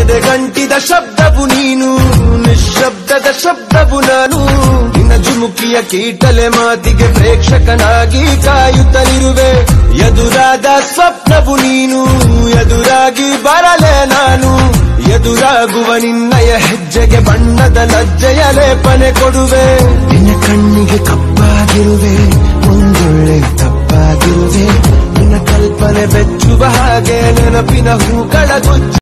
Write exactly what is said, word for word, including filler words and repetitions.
ಎದೆ ಗಂಟಿದ ಶಬ್ದವು ನೀನು, ನಿಶ್ಶಬ್ದದ ಶಬ್ದವು ನಾನು. ನಿನ್ನ ಜುಮುಕಿಯ ಕೀಟಲೆ ಮಾತಿಗೆ ಪ್ರೇಕ್ಷಕನಾಗಿ ಕಾಯುತ್ತಲಿರುವೆ. ಎದುರಾದ ಸ್ವಪ್ನವು ನೀನು, ಎದುರಾಗಿ ಬರಲೇ ನಾನು. ಎದುರಾಗುವ ನಿನ್ನಯ ಹೆಜ್ಜೆಗೆ ಬಣ್ಣದ ಲಜ್ಜೆಯ ಲೇಪನೆ ಕೊಡುವೆ. ನಿನ್ನ ಕಣ್ಣಿಗೆ ಕಪ್ಪಾಗಿರುವೆ, ಒಂದೊಳ್ಳೆ ತಪ್ಪಾಗಿರುವೆ. ನಿನ್ನ ಕಲ್ಪನೆ ಬೆಚ್ಚುವ ಹಾಗೆ ನೆನಪಿನ ಹೂಗಳ ಗುಚ್ಚ